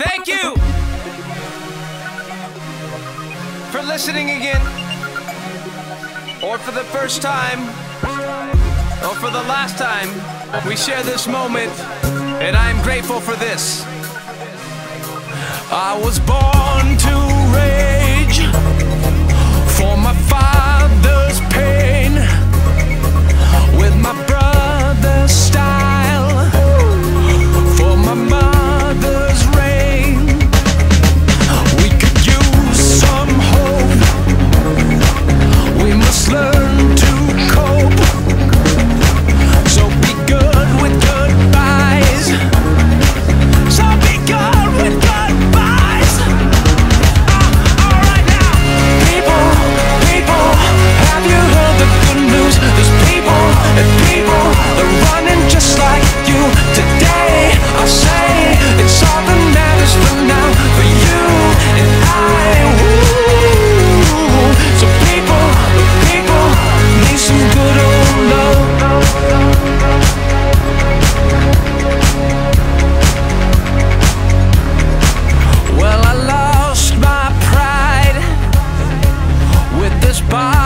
Thank you for listening again, or for the first time, or for the last time. We share this moment, and I am grateful for this. I was born to rage for my father's pain, with my brother's style for my mother's reign. We could use some hope. We must learn to cope. So be good with goodbyes. So be good with goodbyes. Alright now. People, have you heard the good news? There's people and people, they're running just like you. Today I'll say it's all that matters for now, for you and I. Woo. So people need some good old love. Well, I lost my pride with this body.